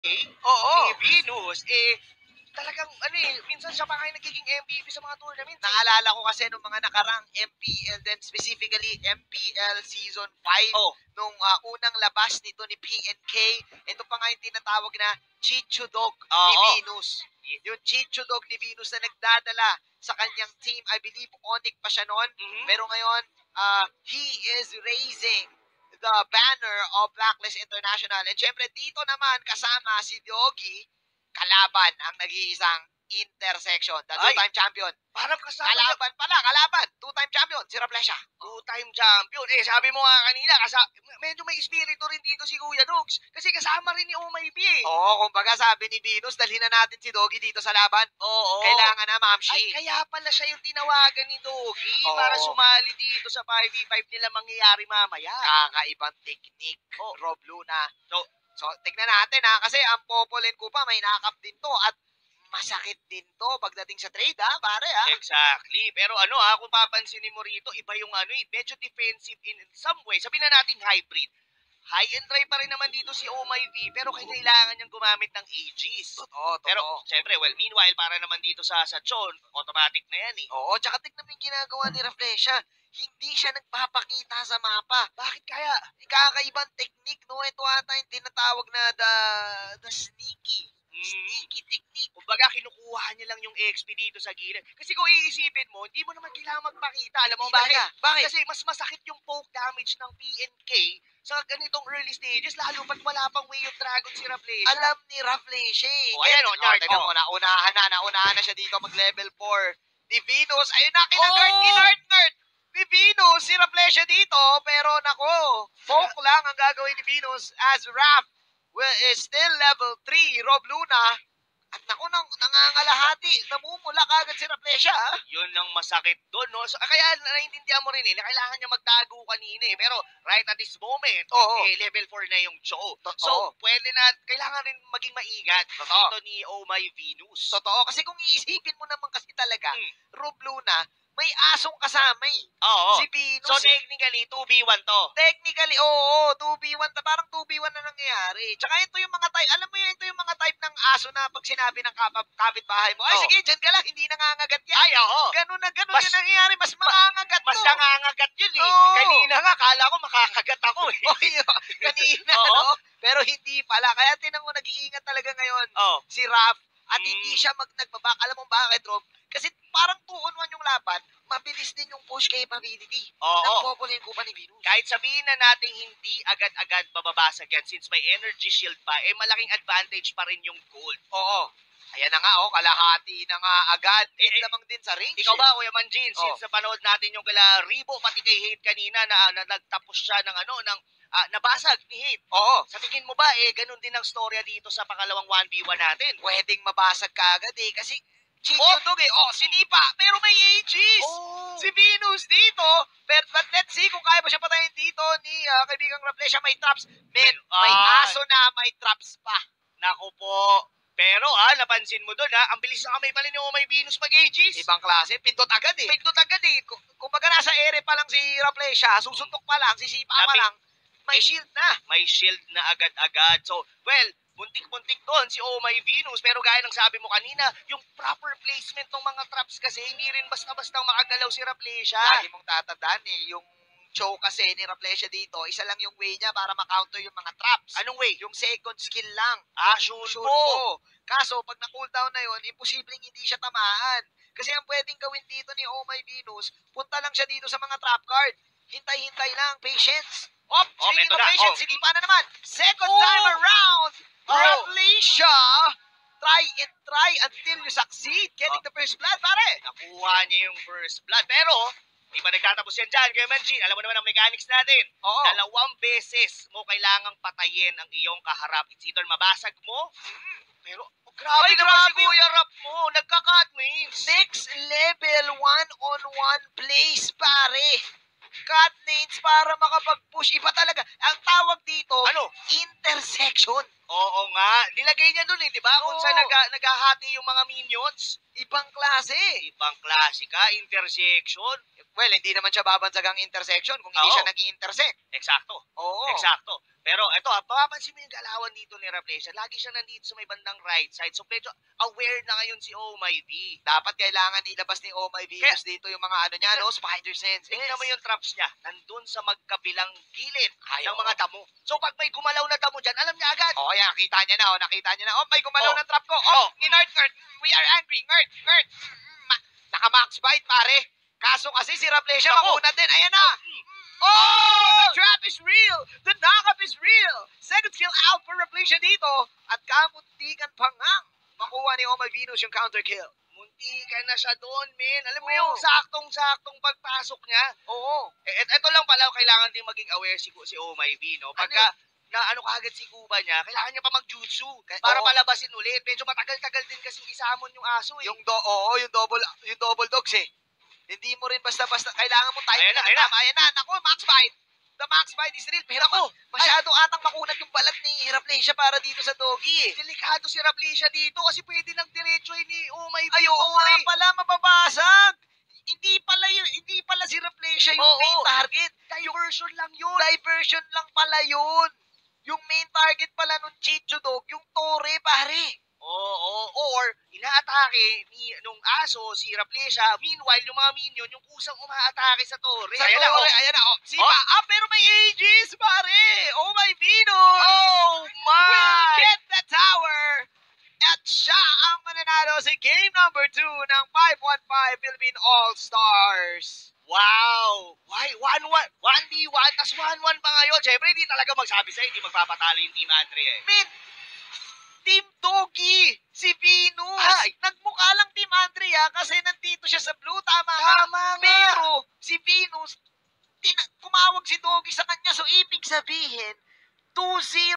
Oo. Ni Venus, talagang, minsan siya pa kayo nagiging MVP sa mga tournament. Naalala ko kasi nung mga nakarang MPL, then specifically MPL Season 5, nung unang labas nito ni PNK, ito pa nga yung tinatawag na Chichudog ni Venus. Yung Chichudog ni Venus na nagdadala sa kanyang team, I believe Onyx pa siya noon, pero ngayon, he is raising the banner of Blacklist International. And syempre, dito naman kasama si Doggy, kalaban ang nag-iisang Intersection, the two-time champion. Parang kasama Kalaban, two-time champion, si Raplesha. Two-time champion. Sabi mo nga kanina, medyo may espiritu rin dito si Kuya Dogs. Kasi kasama rin ni Omaybi. Oo, kumbaga sabi ni Venus, dalhin na natin si Doggy dito sa laban. Oo. Kailangan na, Mamshi. Ay, kaya pala siya yung tinawagan ni Doggy para sumali dito sa 5v5 nila mangyayari mamaya. Kakaibang teknik, Rob Luna. So, tignan natin kasi ang Popolen ko pa, may nakap din to at masakit din to pagdating sa trade pare Exactly. Pero kung papansinin mo rito, iba yung medyo defensive in some way. Sabihin na natin hybrid. High and dry pa rin naman dito si Omaybi, pero kailangan niyang gumamit ng Aegis. Totoo. Pero, syempre, meanwhile, para naman dito sa Chon, automatic na yan Oo, tsaka tignan mo yung ginagawa ni Raplesha. Hindi siya nagpapakita sa mapa. Bakit kaya? Kakaibang technique, no? Ito ata yung tinatawag na the sneaky. Sneaky technique. Kumbaga, kinukuha niya lang yung XP dito sa gilid. Kasi kung iisipin mo, hindi mo naman kailangan magpakita. Alam mo bakit? Kasi mas masakit yung poke damage ng PNK sa ganitong early stages, lalo pat wala pang Way of Dragon si Raplesha. Alam ni Raplesha. Ayan Nyard. Naunahan na siya dito mag-level 4. Ni Venus, ayun na, kinagard. Ni Venus, si Raplesha dito, pero nako, poke lang ang gagawin ni Venus as Raph is still level 3, Rob Luna. At naku, nangangalahati, namumula kagad si Raplesha. Yun ang masakit doon, no? So, kaya naiintindihan mo rin na kailangan niya magtago kanina Pero right at this moment, level 4 na yung Cho. So, pwede na, kailangan rin maging maingat dito ni Oh My Venus. Totoo, kasi kung iisipin mo naman kasi talaga, Rob Luna, may asong kasama Si Venus. So, technically, 2v1 to. Technically, 2v1. Parang 2v1 na nangyayari. Tsaka ito yung mga type, alam mo yun, ito yung mga type ng aso na pag sinabi ng kapitbahay mo, ay sige, dyan ka lang, hindi nangangagat yan. Ay, oo. Ganun yung nangyayari, mas mangangagat Mas nangangagat yun Kanina nga, kala ko makakagat ako Kanina, no? Pero hindi pala. Kaya tinan mo, nag-iingat talaga ngayon si Raph. At hindi siya nagbabak. Alam mo bakit, Rob? Kasi parang 2-on-1 yung laban, mabilis din yung push capability ng Popolen ko pa ni Venus. Kahit sabihin na natin hindi agad-agad bababasag yan, since may energy shield pa, malaking advantage pa rin yung gold. Ayan na nga, kalahati na nga agad. Lamang din sa range. Ikaw ba, Kuya Manjin, since napanood natin yung kila Ribo, pati kay Hate kanina, na nagtapos siya ng nabasag ni Hate. Sa tingin mo ba, ganun din ang storya dito sa pangalawang 1v1 natin? Pwedeng mabasag ka agad kasi Chichudog sinipa, pero may Aegis. Si Venus dito, but let's see kung kaya ba siya patayin dito ni kaibigang Raplesha. May traps. May aso na, may traps pa. Naku po. Pero napansin mo doon ang bilis na kamay pala ni Omay Venus mag-Aegis. Ibang klase, pindot agad Kumbaga nasa ere pa lang si Raplesha, susuntok pa lang, sisipa pa lang, may shield na. May shield na agad-agad. So, muntik-muntik doon si Omay Venus. Pero gaya ng sabi mo kanina, yung proper placement ng mga traps kasi, hindi rin basta-bastang makagalaw si Raplesha. Lagi mong tatandaan yung Cho kasi ni Raplesha dito, isa lang yung way niya para ma-counter yung mga traps. Anong way? Yung second skill lang. Shulpo. Kaso, pag na-cooldown na yun, imposibleng hindi siya tamaan. Kasi ang pwedeng gawin dito ni Oh My Venus, punta lang siya dito sa mga trap card. Hintay-hintay lang, patience. Speaking of patience, hindi pa na naman. Second time around, Raplesha, try until you succeed getting the first blood, pare. Nakuha niya yung first blood. Pero, di ba nagtatapos yan dyan, Kuya Manjin? Alam mo naman ang mechanics natin. 2 beses mo kailangang patayin ang iyong kaharap. It's either mabasag mo, pero grabe si Kuya Rap mo. Nagka-cut wins. Next level, 1-on-1 plays, pare. Cut lanes para makapag-push. Iba talaga. Ang tawag dito, intersection. Oo nga. Nilagay niya dun di ba? Kung saan naghahati yung mga minions. Ibang klase. Ibang klase ka, intersection. Well, hindi naman siya babansag ang intersection kung hindi siya nag-i-intersect. Eksakto. Oo. Eksakto. Pero ito, mapapansin mo yung galawan dito ni Raplesia. Lagi siya nandito sa may bandang right side. So medyo aware na ngayon si Oh My D. Dapat kailangan ilabas ni Oh My Venus dito yung mga ano niya, no? Spider sense. Tingnan mo yung traps niya. Nandun sa magkabilang gilid Ay, ng oo. mga damo. So pag may gumalaw na damo dyan, alam niya agad. Oh, yan, nakita niya na, nakita niya na. Oh, may gumalaw Oh. ng trap ko. Oh. Ni Nerd, we are angry. Nerd. Naka-max bite, pare. Kaso kasi si Raplesia Ako. makunat din. Ayan na. Oh! The trap is real! The knock-up is real! Second skill out for Raplesia dito. At kamuntikan pa nga makuha ni Oh My Venus yung counter kill. Muntikan na siya doon, men. Alam mo Oo. yung saktong-saktong pagpasok niya. Oo. Ito lang pala, kailangan din maging aware si Oh My V, no? Pagka na ano kagad si Kuba niya, kailangan niya pa mag-jutsu para Oo. palabasin ulit. Medyo matagal-tagal din kasi isamon yung aso eh. Yung double dogs eh. Hindi mo rin basta-basta kailangan mo timing Ayan na, ng tama. Ayan na, naku, max bite. The max bite is real. Pero Naku, masyado atang makunat yung balat ni Raplesia para dito sa doggy eh. delikado si Raplesia dito kasi pwede nang diretso ni Oh My V. Ay, oo nga pala, mababasag. Hindi pala si Raplesia yung Oo. main target. Diversion lang yun. Diversion lang pala yun. Yung main target pala nung Chicho Dog, yung Torre, pare. Oo, or inaatake nung aso si Raplesia. Meanwhile, yung mga minion, yung kusang umaatake sa torre. Sa Ayan na, Torre, oh. ayan na. Oh. Sipa, Oh. pero may Aegis, pare. Oh my Venus. Oh Will my! get the tower. At siya ang mananalo sa game number 2 ng 515 Philippine All-Stars. Wow! Why? 1v1, tas 1-1 pa ngayon. Siyempre, hindi talaga magsabi sa'yo, hindi magpapatalo yung Team Andre eh. Min, Team Doggy, si Venus. Ay. Nagmukha lang Team Andrea kasi nandito siya sa blue, tama nga. Tama nga. Pero si Venus, kumawag si Doggy sa kanya. So, ibig sabihin, 2-0